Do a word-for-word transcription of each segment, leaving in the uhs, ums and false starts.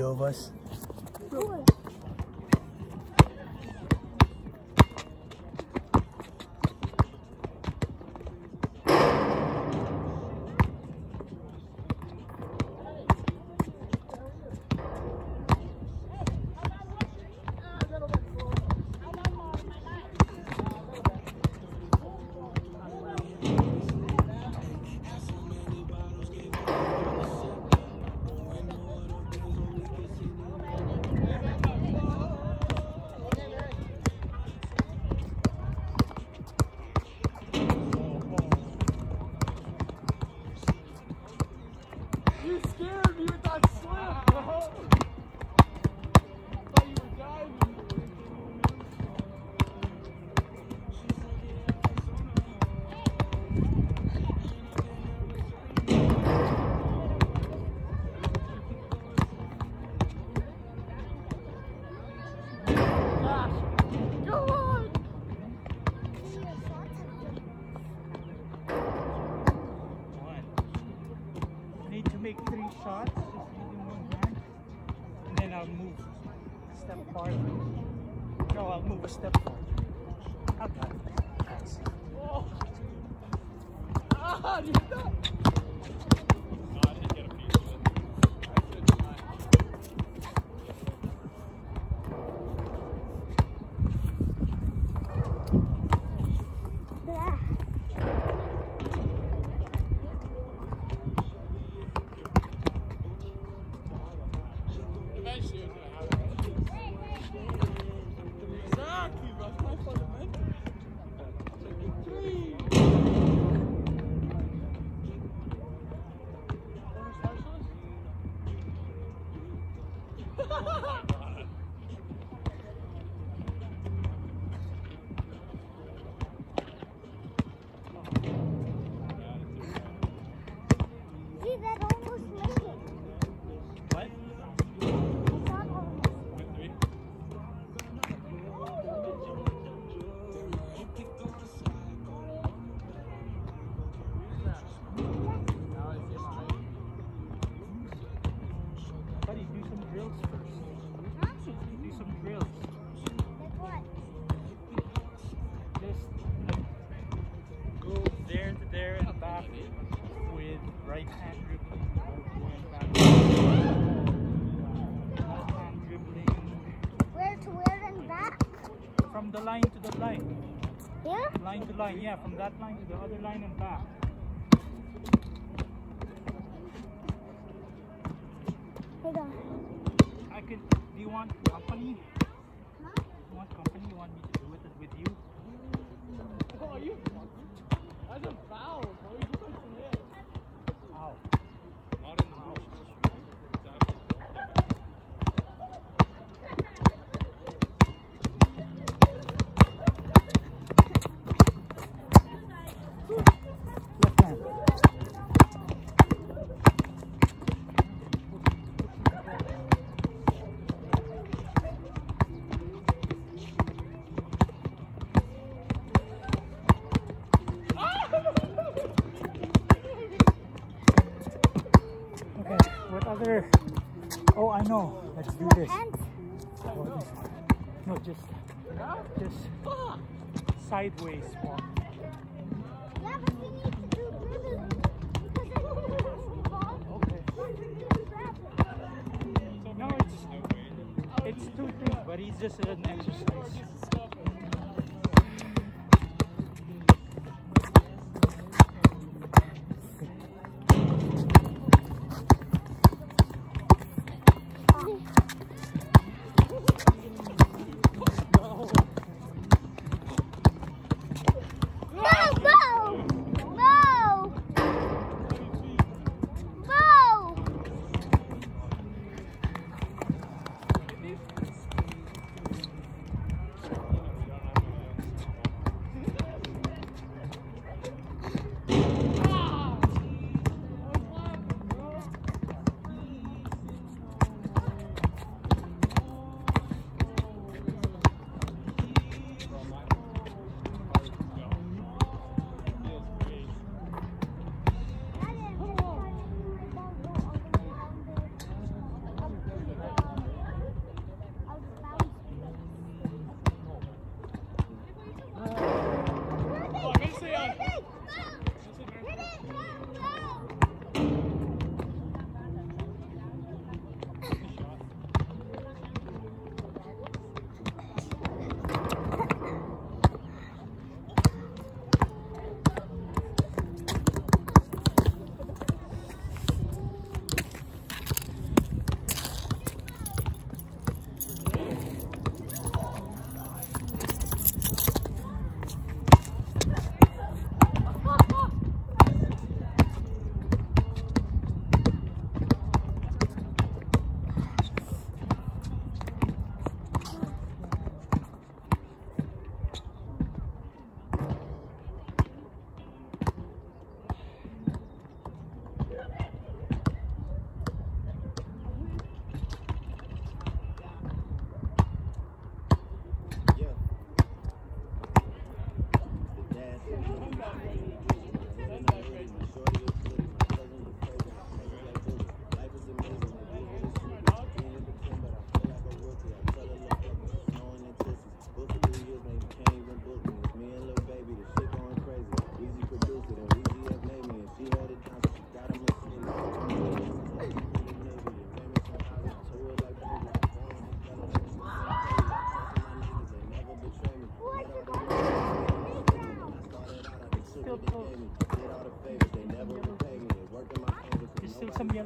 video of us? You scared me with that slip, bro. I thought you were diving. Gosh, go on. Need to make three shots, just using one hand, and then I'll move a step farther. No, I'll move a step farther. I got it. That's it. Oh. Ah, you hit that? No, I didn't get a piece of it. I should do mine. Eventually it's gonna happen. Exactly, bro. That's my fundamental. Take a three. See, that almost made it. What? That almost. Buddy, do some drills first. Huh? Do some drills. Like what? Just like, go there to there and back with right hand dribbling, left hand back. Left hand dribbling. Where to where and back? From the line to the line. Here? Line to line, yeah, from that line to the other line and back. Hold on. I could, do you want company? Huh? You want company? You want me to do it with you? Oh, you fucking. That's a foul, bro. You just like some hit. Ow. Not in the house. Left hand. Okay, what other? Oh, I know. Let's do this. Hands? Oh, this. No, just, just sideways walk. Yeah, but we need to do dribbling. Because I don't have the ball. Okay. Grab it. No, it's it's two things, but it's just an exercise.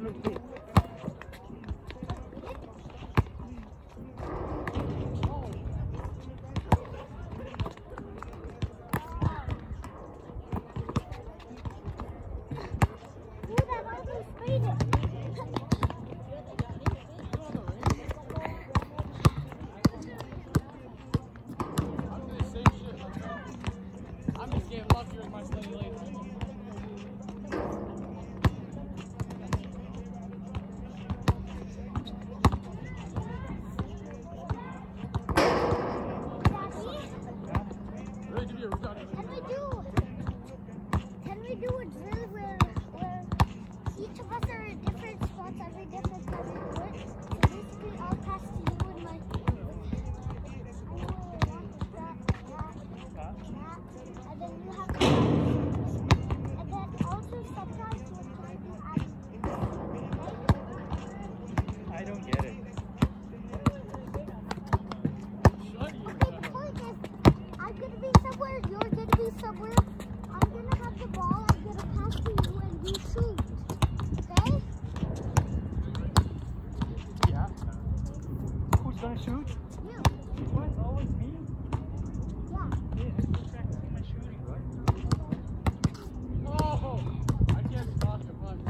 wait, wait. Ooh, that almost made it. I'm doing the same shit. I'm just getting luckier with my steady lane. Ready to be a rookie. Can we do? Can we do a drill where where each of us are in different spots every different time we do it? So basically, I'll pass to you and my. That, that, that, and then you have to. And then also sometimes we'll try to add. I don't get it. Okay, the point is, I'm gonna be somewhere, you're gonna be somewhere. I'm gonna have the ball, I'm gonna pass to you, and you shoot. Okay? Yeah. Who's gonna shoot? You. What? Always me? Yeah. Yeah, I'm still practicing my shooting, right? Oh, I can't block the punch.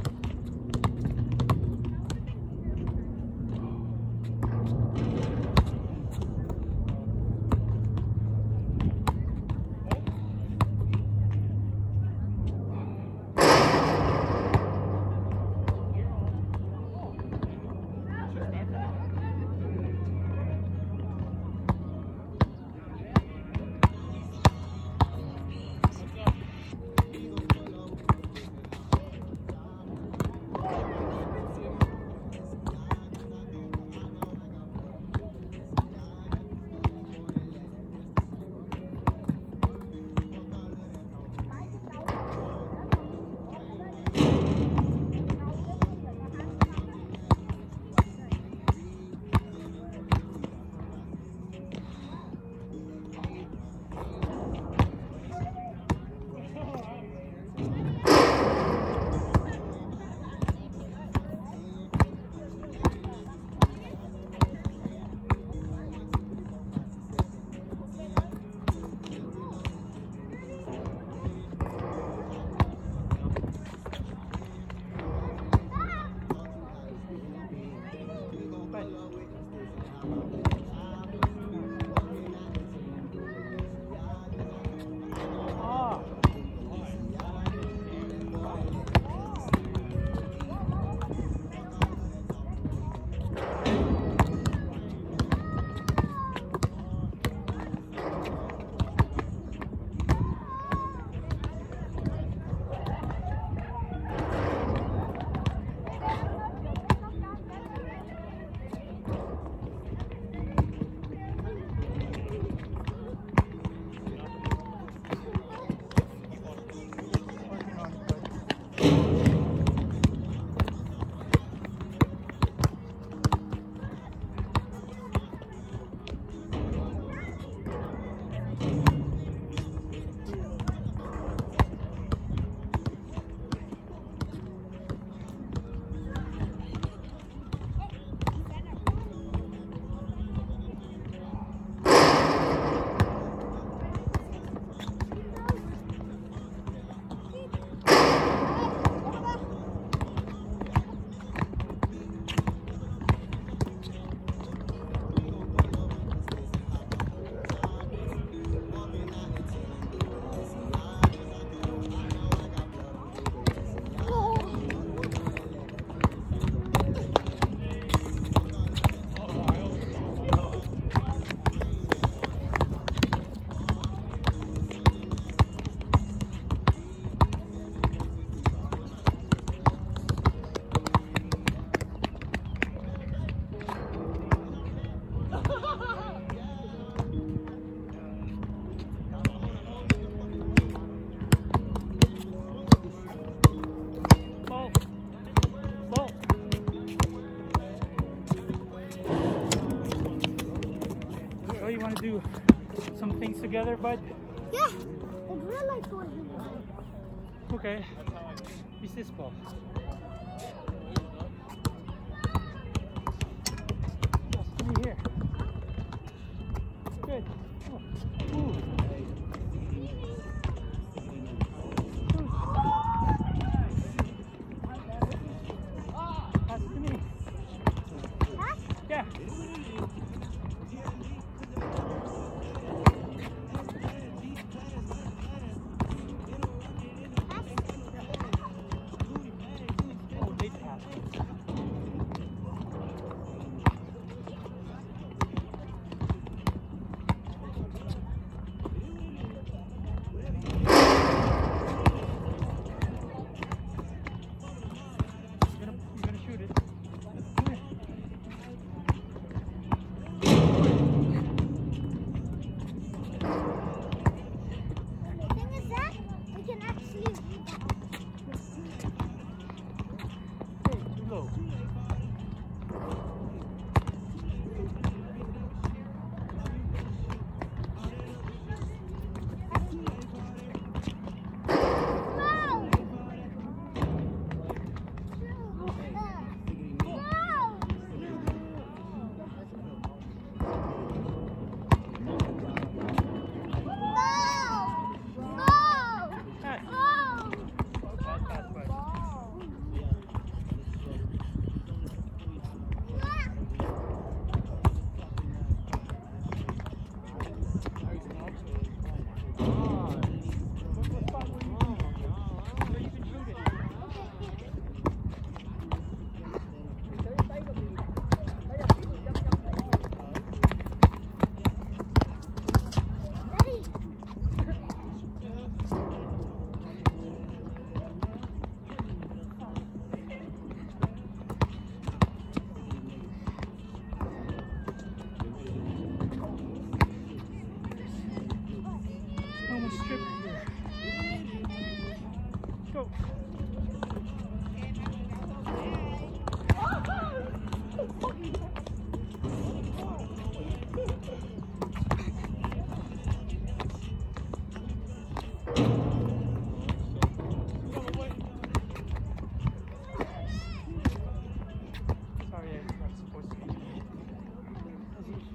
want to do some things together, bud? Yeah, the grill lights were here. Okay. Use this ball.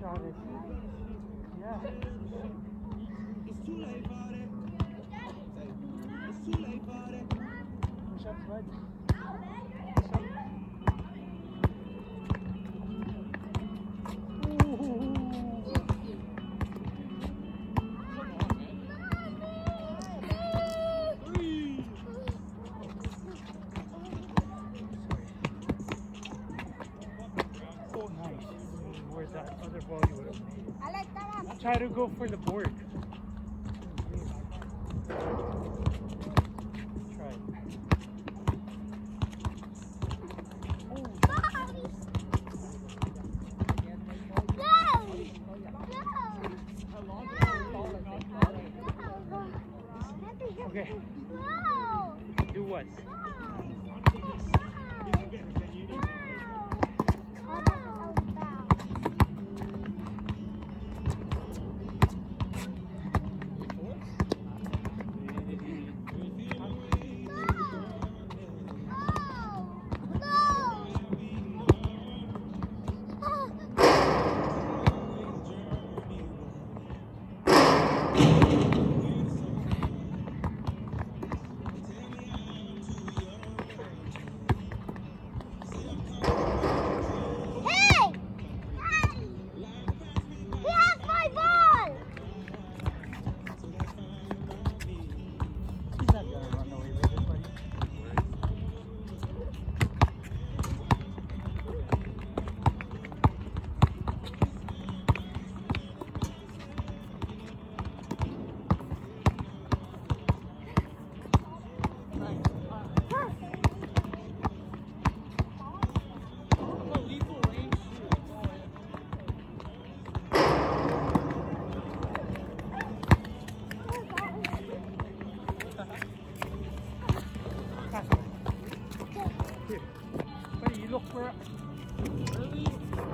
shot it. Yeah. It's too late for it. It's too late for it. Push up, bud. Push up. Oh, nice. Where's that other ball you would have made? I like that one. Try to go for the board. Try it. Okay. Wow. Do what? Here. Buddy, you look for it. Really?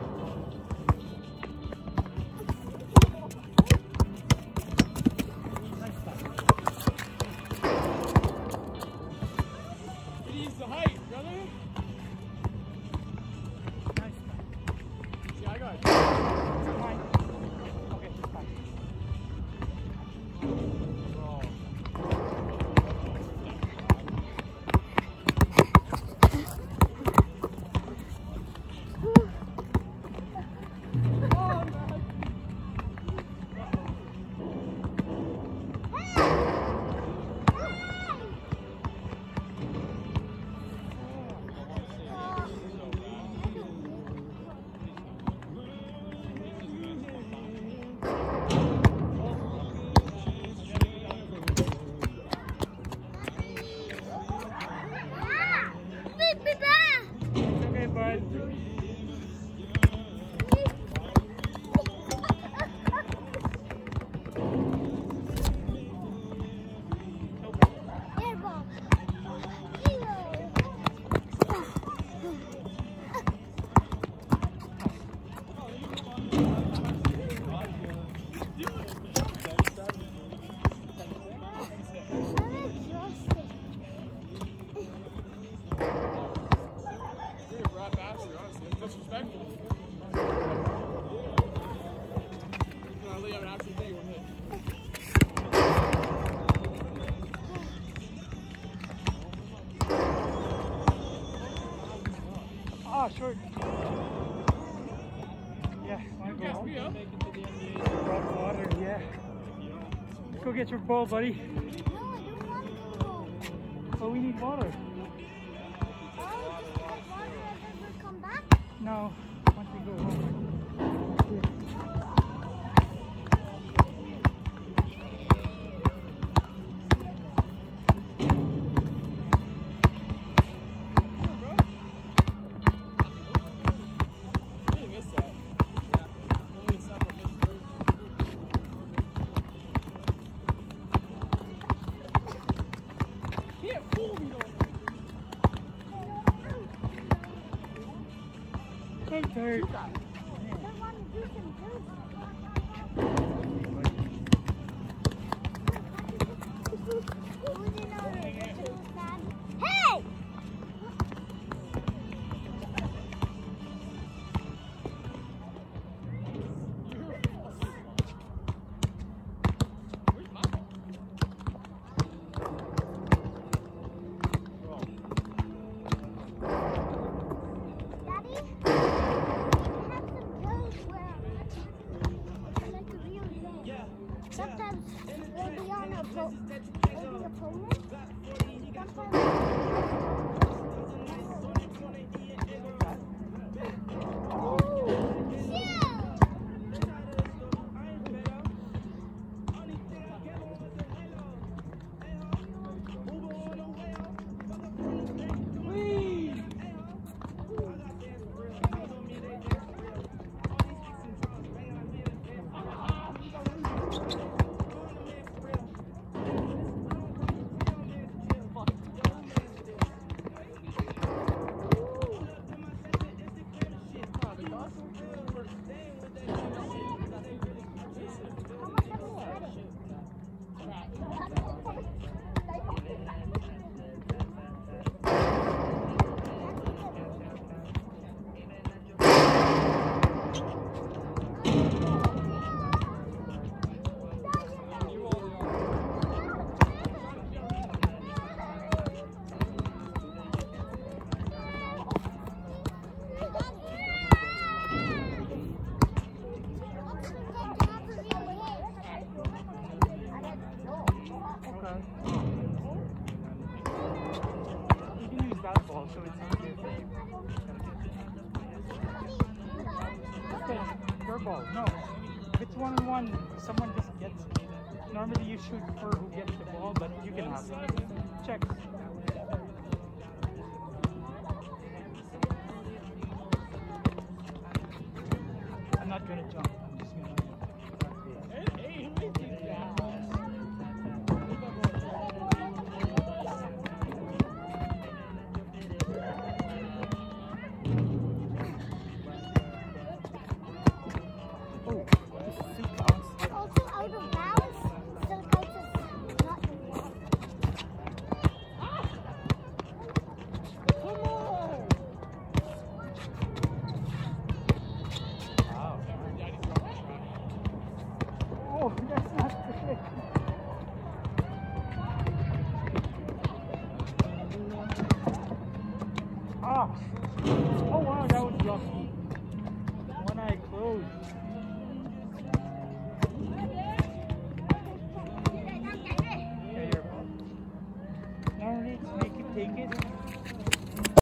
Nice stuff. It needs the height, brother. Nice stuff. See, I got it. Mine. Okay, it's fine. Oh. It's okay, bud. You're a rat bastard, honestly. That's disrespectful. No, I really haven't actually think one hit. Ah, short. Yeah, wanna go Gas home? me up. Brought water, yeah. Let's go get your ball, buddy. No, I don't want to. Oh, we need water. Oh, just get water and then we'll come back? No, once we go home. I really missed that. Only a separate missed through. Can't fool me though. I'm tired. I want to do some juice. Hey! ball. No. If it's one on one, someone just gets it. Normally you shoot for who gets the ball, but you can have it. Check. I'm not gonna jump. I'm just gonna. Oh, this still counts. Also out of bounds, still counts as not in bounds. Wow. Oh, that's not good. Ah. Oh wow, that was lucky. One eye closed. Yeah, you're wrong. Normally to make you take it,